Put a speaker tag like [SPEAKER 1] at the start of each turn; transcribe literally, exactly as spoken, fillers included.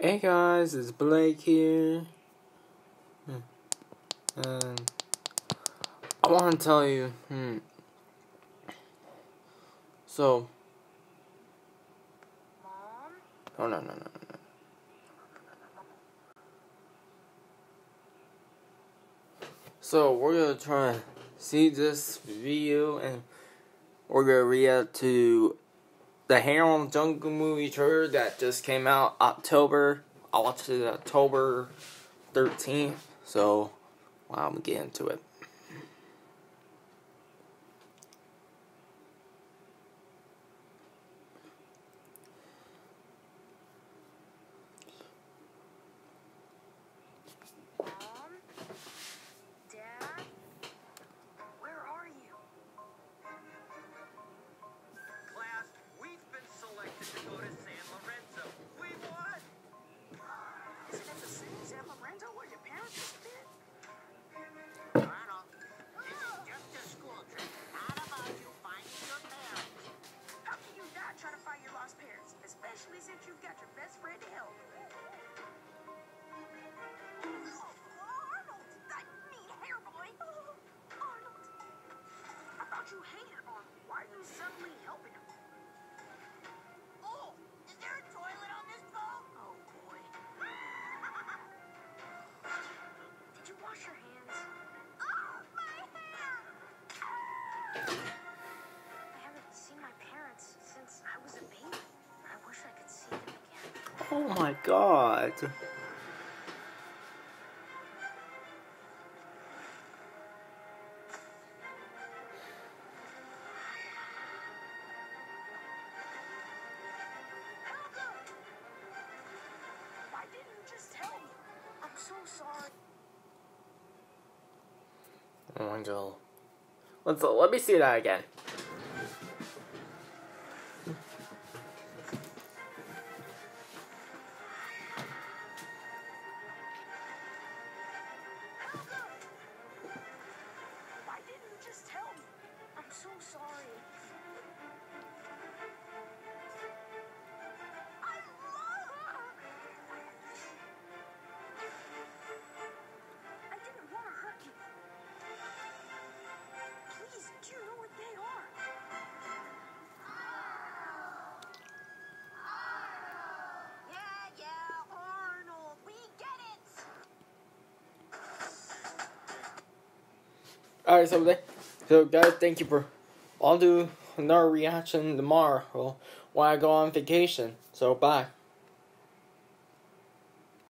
[SPEAKER 1] Hey guys, it's Blake here, and I want to tell you, hmm, so, Mom? no, no, no, no, no, so we're going to try to see this video, and we're going to react to the Harold Jungle movie trailer that just came out October, I watched it October thirteenth, so, wow, I'm going to get into it.
[SPEAKER 2] Arnold, this is just a school trip, not about you finding your parents. How can you not try to find your lost parents, especially since you've got your best friend to help? Oh, Arnold, that mean hair boy. Oh, Arnold, I thought you hated Arnold. Why are you suddenly helping him? Oh, is there a toilet on this boat? Oh boy. Did you wash your hands? I haven't seen my parents since I was a baby. I wish I could see them again.
[SPEAKER 1] Oh my god.
[SPEAKER 2] Why didn't you just tell me? I'm so sorry.
[SPEAKER 1] Oh my god. Let's, let me see that again.
[SPEAKER 2] Why didn't you just tell me? I'm so sorry. I love her. I didn't want to hurt you. Please, do you know what they are? Yeah, yeah, Arnold. We get it.
[SPEAKER 1] Alright, so, so guys, thank you for, I'll do another reaction tomorrow when I go on vacation, so bye.